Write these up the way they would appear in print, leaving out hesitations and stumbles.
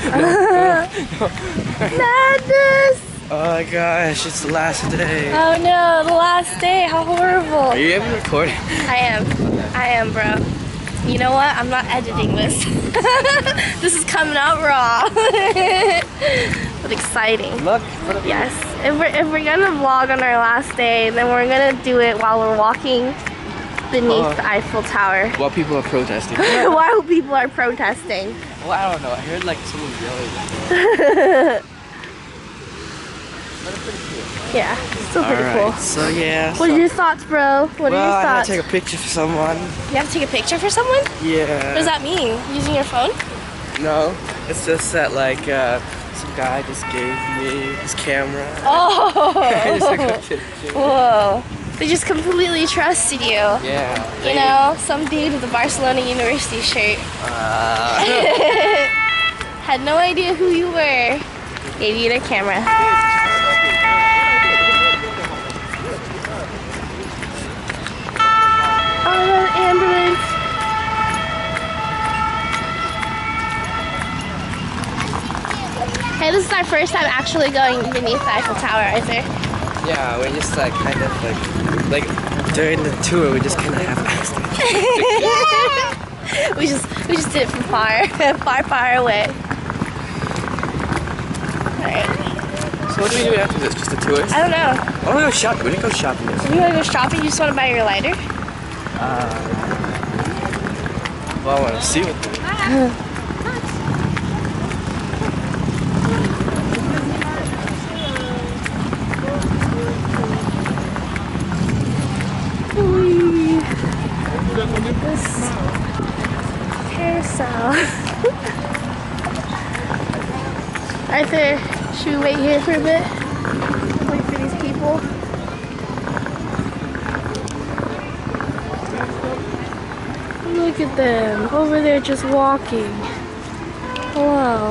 Madness! Oh my gosh, it's the last day. Oh no, the last day. How horrible. Are you even recording? I am, bro. You know what? I'm not editing this. This is coming out raw. But exciting. Look. Yes. If we're gonna vlog on our last day, then we're gonna do it while we're walking beneath the Eiffel Tower. While people are protesting. While people are protesting. Well, I don't know. I heard like someone yelling. Yeah, still pretty cool. So yeah. What are your thoughts, bro? What are your I had thoughts? to take a picture for someone. You have to take a picture for someone? Yeah. What does that mean? Using your phone? No, it's just that like some guy just gave me his camera. Oh! I just took a picture. Whoa. They just completely trusted you. Yeah. You know, some dude with a Barcelona University shirt. Had no idea who you were. Gave you their camera. Oh, ambulance. Hey, this is our first time actually going beneath the Eiffel Tower, Arthur. Yeah, we just like kind of like during the tour we just kind of half-assed it. we just did it from far away. Alright. So what do we do after this? Just a tour? I don't know. I want to go shopping. We didn't go shopping this. You wanna go shopping? You just wanna buy your lighter? Well, I want to see what the... This carousel. Arthur, should we wait here for a bit? Wait for these people? Look at them, over there just walking. Hello.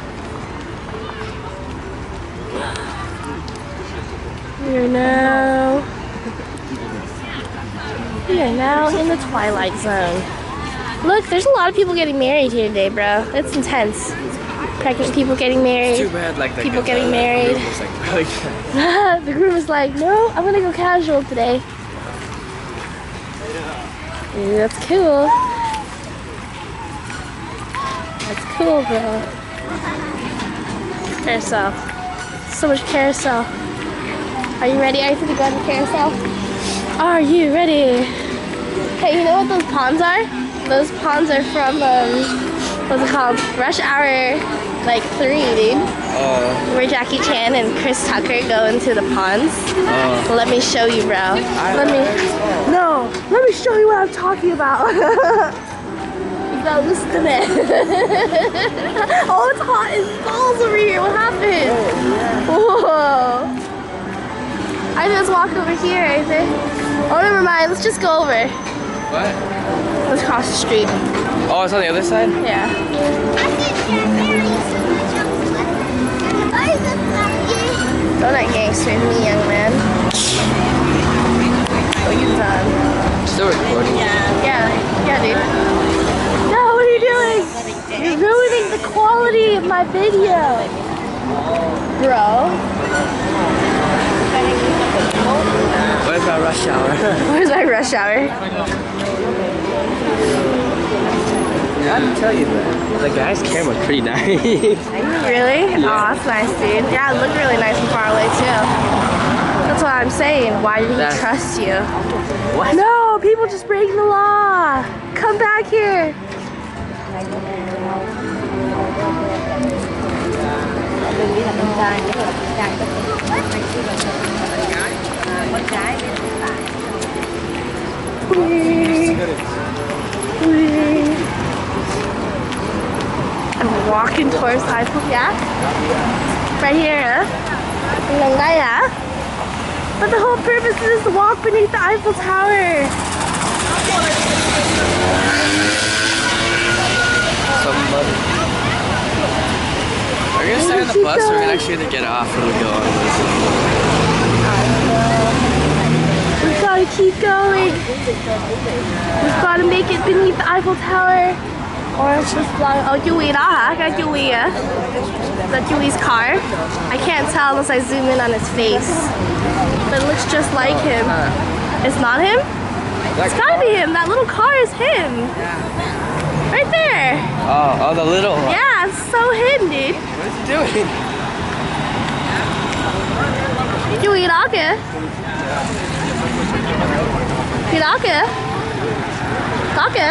We are now in the Twilight Zone. Look, there's a lot of people getting married here today, bro. It's intense. Pregnant people getting married. It's too bad, like people getting married. The groom was like, no, I'm gonna go casual today. Ooh, that's cool. That's cool, bro. Carousel. So much carousel. Are you ready, Arthur, to go on the carousel? Are you ready? Hey, you know what those ponds are? Those ponds are from, what's it called? Rush Hour, like 3, dude. Where Jackie Chan and Chris Tucker go into the ponds. Let me show you, bro. Let me show you what I'm talking about. You gotta listen to me. Oh, it's hot as balls over here. What happened? Whoa. I just walk over here, I think. Oh, never mind. Let's just go over. What? Let's cross the street. Oh, it's on the other side? Yeah. Don't act gangster with me, young man. What you done? Still recording? Yeah, dude. No, what are you doing? You're ruining the quality of my video. Bro. Where's my rush hour? Where's my rush hour? Yeah, I have to tell you that. The guy's camera's pretty nice. Really? Yeah. Oh, that's nice, dude. Yeah, it looked really nice from far away, too. That's what I'm saying. Why did he trust you? What? No, people just breaking the law. Come back here. I'm walking towards Eiffel, yeah? Right here, huh? But the whole purpose is to walk beneath the Eiffel Tower. Somebody. Are we gonna stay on the bus or are we actually gonna get off when we go on this? We've gotta keep going. We've gotta make it beneath the Eiffel Tower. Orange is blonde. Oh, Yui đó hả? Cái Yui á? Is that Yui's car? I can't tell unless I zoom in on his face. But it looks just like him. It's not him? It's gotta be him. That little car is him. Right there. Oh, the little one. Yeah, it's so him, dude. What is he doing? Yui đó kìa. Thì đó kìa. Đó kìa.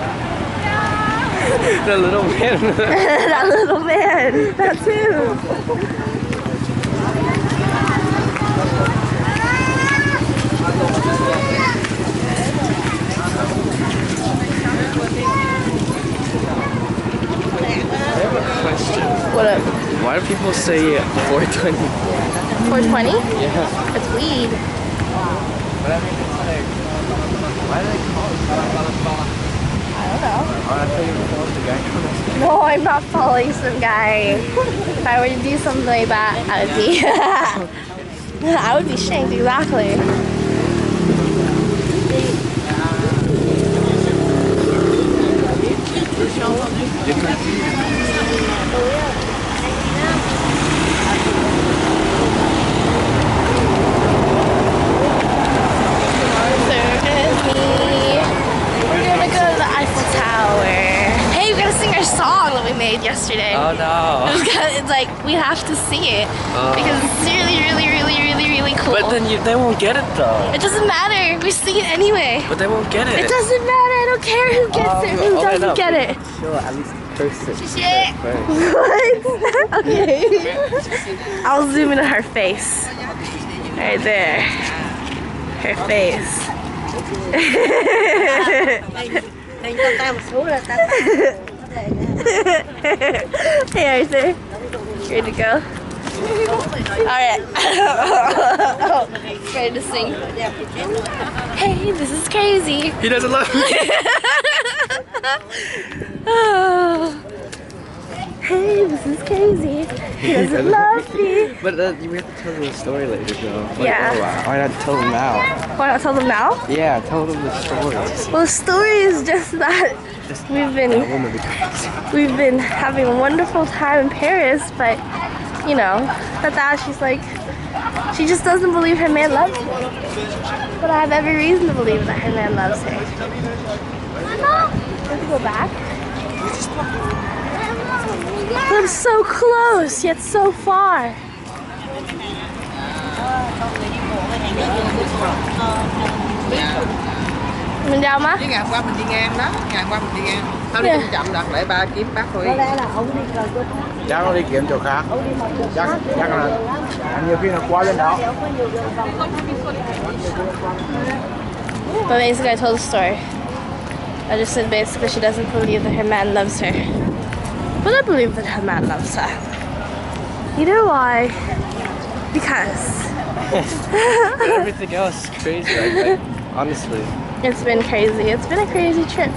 The little man. That little man. That's him. I have a question. What up? Why do people say 420? 420? Yeah. It's weed. But I mean, it's like, why do they call it? I don't know. Oh, I thought you were following the guy. No, I'm not following some guy. If I were to do something like that, I would be I would be shanked, exactly. Yesterday. Oh no. It's like we have to see it because it's really cool. But then they won't get it though. It doesn't matter. We see it anyway. But they won't get it. It doesn't matter. I don't care who gets it, who doesn't get it. She'll at least curse it. Shit. What? Okay. I'll zoom in on her face. Right there. Her face. Hey Arthur, ready to go? Alright. Ready to sing. Hey, this is crazy. He doesn't love me. Oh. Hey, this is crazy. He doesn't love me. But we have to tell them the story later though. Like, Yeah. Oh, why not tell them now? Why not tell them now? Yeah, tell them the story. Well, the story is just that we've been having a wonderful time in Paris, but you know, she's like, she just doesn't believe her man loves her. But I have every reason to believe that her man loves her. Let's go back. But I'm so close, yet so far. Mình đâu má? Chứ ngày hôm qua mình đi ngang đó, ngày hôm qua mình đi ngang. Tao đi cũng chậm đặt lại ba kiếm bác thôi. Chắc nó đi kiếm chỗ khác. Chắc là nhiều khi nó qua lên đó. But basically I told the story. I just said basically she doesn't believe that her man loves her. But I believe that her man loves her. You know why? Because But everything else is crazy. Like, honestly. it's been crazy. It's been a crazy trip.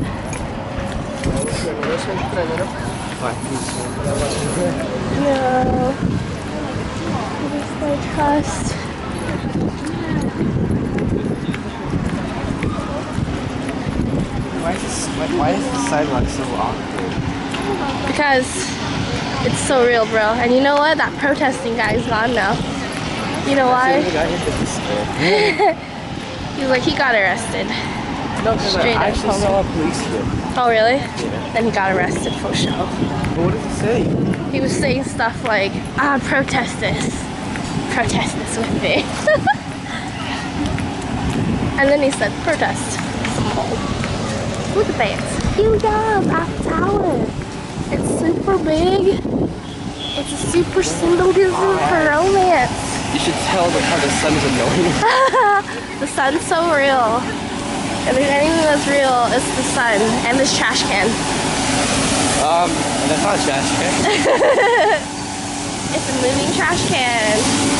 No. It's my trust. Why is the sidewalk so awkward? Because it's so real, bro. And you know what? That protesting guy is gone now. You know why? He's like, he got arrested. No, because I actually saw a policeman. Oh, really? Yeah. Then he got arrested for show. But what did he say? He was saying stuff like, protest this. Protest this with me. And then he said, protest some more. Look at that. Huge Eiffel Tower. It's super big. It's a super symbolism for romance. You should tell them how the sun's annoying. The sun's so real. If there's anything that's real, it's the sun and this trash can. That's not a trash can. It's a moving trash can.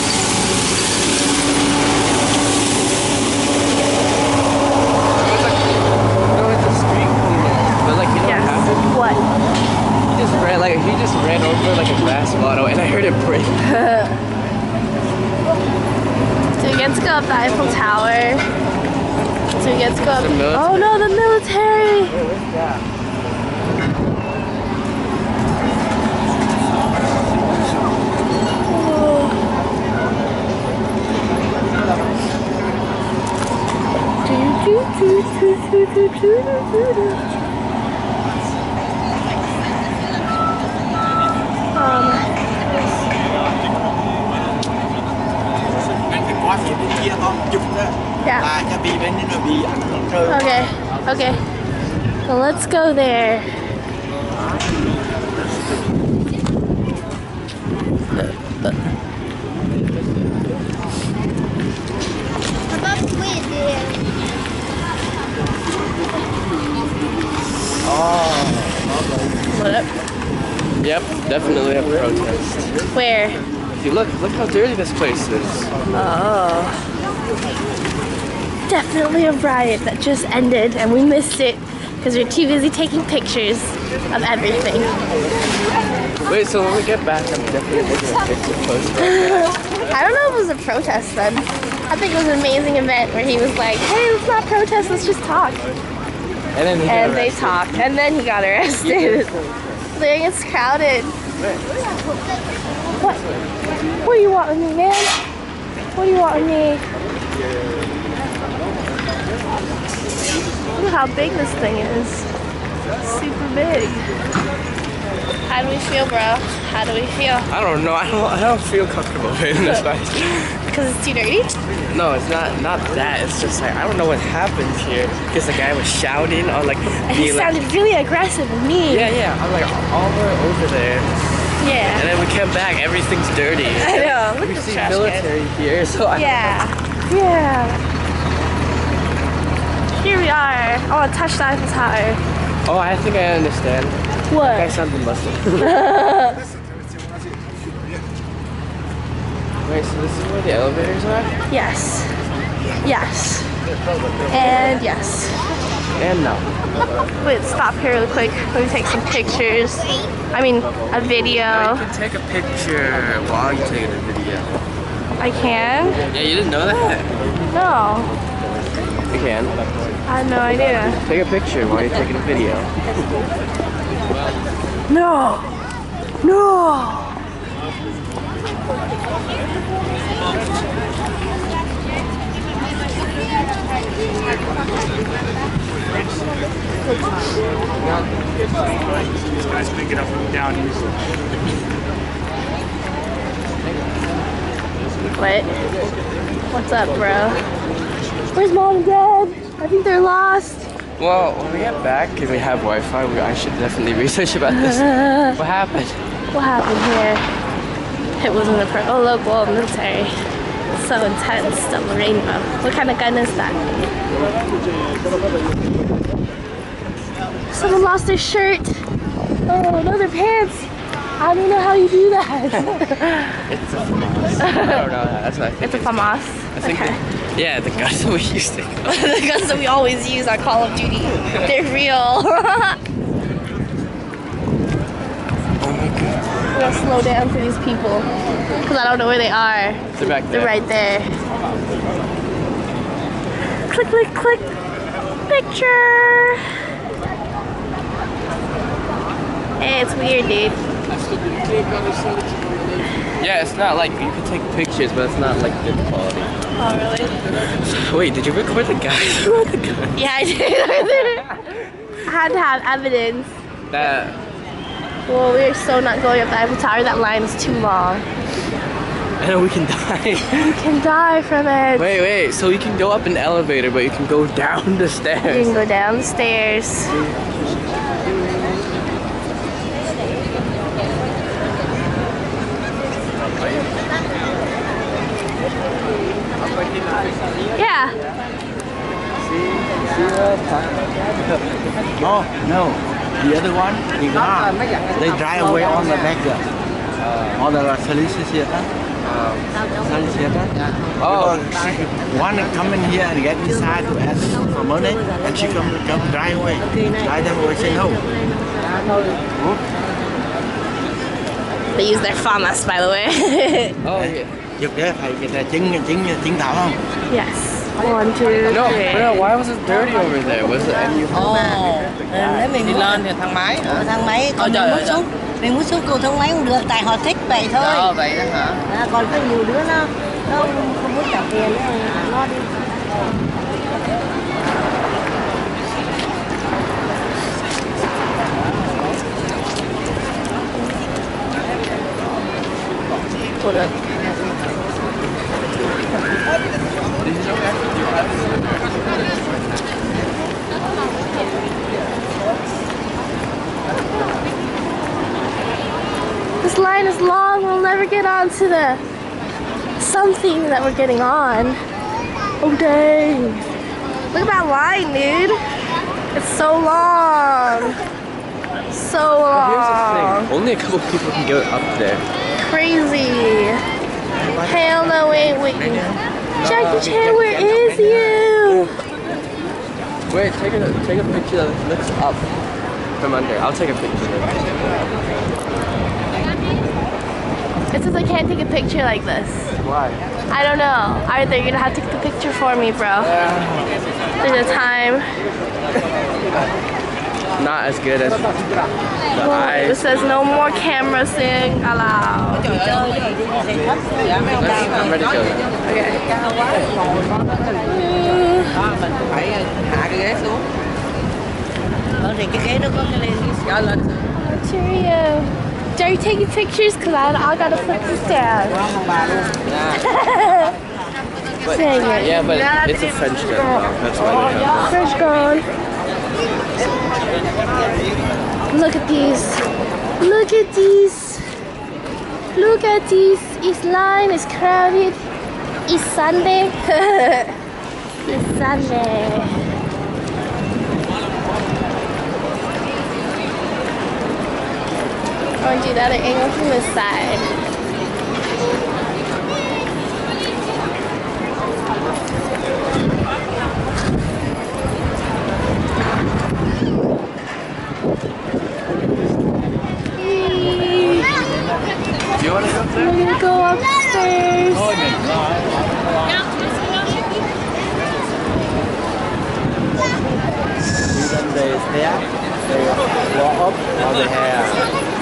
What? He just ran over like a glass bottle and I heard it break. So we get to go up the Eiffel Tower. So we get to go up. The military. Oh no, the military! Có phía bên kia không? Chụp đó. Yeah. Là cho bị bên nó bị ảnh hưởng rơi. Okay. Okay. So let's go there. What? Yep, definitely a protest. Where? If you look how dirty this place is. Oh. Definitely a riot that just ended and we missed it because we're too busy taking pictures of everything. Wait, so when we get back, I'm definitely taking a picture post. I don't know if it was a protest then. I think it was an amazing event where he was like, hey, let's not protest, let's just talk. And then And they talked, and then he got arrested. Like, it's crowded. What do you want with me, man? What do you want with me? Look how big this thing is. Super big. How do we feel, bro? How do we feel? I don't know. I don't feel comfortable in this place. Because it's too dirty? No, it's not that. It's just like I don't know what happened here because the guy was shouting on like. And he sounded really aggressive and mean. Yeah. I'm like all the way over there, Yeah. and then we came back. Everything's dirty. I know. Look We at the see trash military here, so I. Yeah. Here we are. Oh, touch the Eiffel Tower. Oh, I think I understand. I What? sounded Muslim. Wait, so this is where the elevators are? Yes. Yes. And yes. And no. Wait, stop here real quick. Let me take some pictures. I mean, a video. You can take a picture while you're taking a video. I can? Yeah, you didn't know that? No. You can. I had no idea. Take a picture while you're taking a video. No. No. These guys pick it up from down easily. What? What's up, bro? Where's mom and dad? I think they're lost. Well, when we get back and we have Wi-Fi, I should definitely research about this. What happened? What happened here? It wasn't a local military. So intense, double rainbow. What kind of gun is that? Someone lost their shirt. Oh, no, their pants. I don't know how you do that. It's a FAMAS. I don't know. That's what I think. It's a FAMAS. I think Okay. yeah, the guns that we used to. The guns that we always use on Call of Duty. They're real. Oh my god. I'm gonna slow down for these people. Because I don't know where they are. They're back there. They're right there. Click, click, click. Picture. Hey, it's weird, dude. Yeah, it's not like you can take pictures, but it's not like good quality. Oh, really? Wait, did you record the guy? Yeah, I did. I had to have evidence. That. Well, we're so not going up the Eiffel Tower. That line is too long. I know we can die. You can die from it. Wait. So you can go up an elevator, but you can go down the You stairs. can go down the stairs. Yeah. Oh, no. The other one, they drive away on the back there. On the solicitor. Oh, One come in here and get inside to ask for money, and she come drive away. Drive them away, say no. They use their FAMAS, by the way. oh yeah. Chụp đấy phải cái chứng tỏ không? Yes. 1, 2, No, 3. bro, why was it dirty over there? Was it any? Nếu mình đi lên thì thang máy hả? Thang máy còn trời mình ơi, muốn xuống mình muốn xuống cầu thang máy không được tại họ thích vậy thôi. Vậy đó hả? Còn có nhiều đứa nó không muốn trả tiền nó đi. Hold up. This line is long. We'll never get on to the something that we're getting on. Oh dang. Look at that line, dude. It's so long. So long. Only a couple people can go up there. Crazy. Hell no, wait. Jackie Chan, where is you? Wait, take a picture that looks up from under. I'll take a picture of it. It says I can't take a picture like this. Why? I don't know. Arthur, you're gonna have to take the picture for me, bro. There's a time. Not as good as the It eyes. says no more camera sing allowed. I'm ready to go. Okay. Mình phải hạ cái ghế xuống. Thì cái ghế nó có cái lên. Cho lên. Cheerio. Are you taking pictures? Cause I gotta put this down. Dang it. Yeah, but it's a French gun though. That's why they have French gone. Look at these. Look at these. Look at these. Each line is crowded. It's Sunday. It's Sunday. I want to do that at angle from this side. Do you want to go up there? We're gonna go upstairs. Even they stare, they walk up or they have.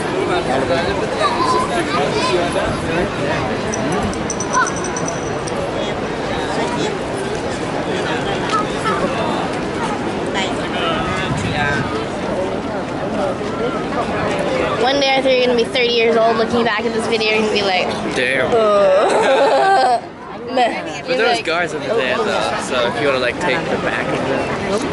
One day I think you're gonna be 30 years old looking back at this video and be like, Damn. But But there's guards over there though, so if you want to like take the back of it.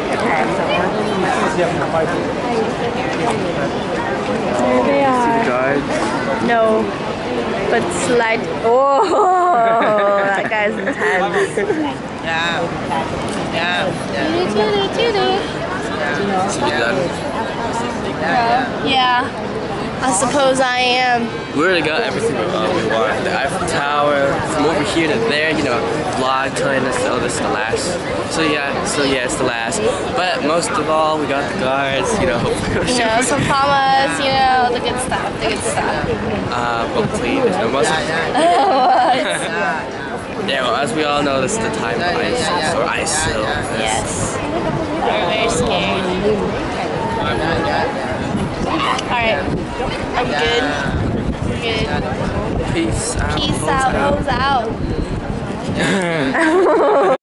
There they are. Guards. No. But slide. Oh, that guy's intense. Yeah, I suppose I am. We already got everything we want. The Eiffel Tower, from over here to there, you know, vlog telling us, oh, this is the last. So yeah, it's the last. But most of all, we got the guards, you know, hopefully. You know, some pamas, you know, the good stuff, Hopefully, there's no most. Yeah, well, as we all know, this is the time of ice, or ice, so. Yes. We're very scared. Alright, I'm good. We're good. Peace out. Peace out, hoes out.